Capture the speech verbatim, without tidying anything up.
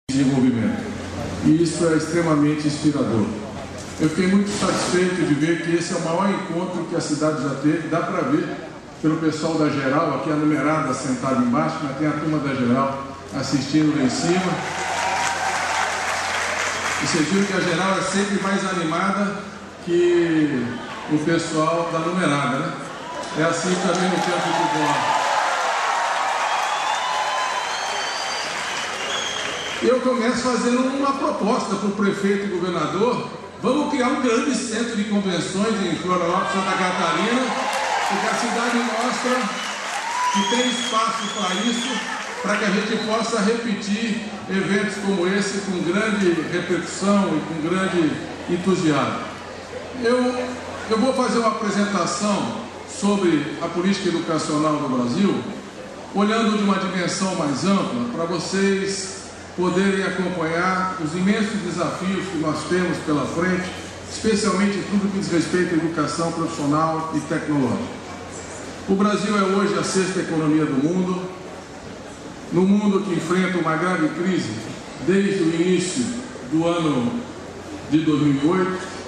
desenvolvimento. E isso é extremamente inspirador. Eu fiquei muito satisfeito de ver que esse é o maior encontro que a cidade já teve. Dá para ver pelo pessoal da Geral, aqui a numerada sentada embaixo, mas tem a turma da Geral assistindo lá em cima. E vocês viram que a Geral é sempre mais animada que o pessoal da numerada, né? É assim também no campo de bola. Eu começo fazendo uma proposta para o prefeito e governador. Vamos criar um grande centro de convenções em Florianópolis, Santa Catarina, porque a cidade mostra que tem espaço para isso, para que a gente possa repetir eventos como esse com grande repercussão e com grande entusiasmo. Eu, eu vou fazer uma apresentação sobre a política educacional do Brasil, olhando de uma dimensão mais ampla, para vocês poderem acompanhar os imensos desafios que nós temos pela frente, especialmente em tudo que diz respeito à educação profissional e tecnológica. O Brasil é hoje a sexta economia do mundo, no mundo que enfrenta uma grave crise desde o início do ano de dois mil e oito,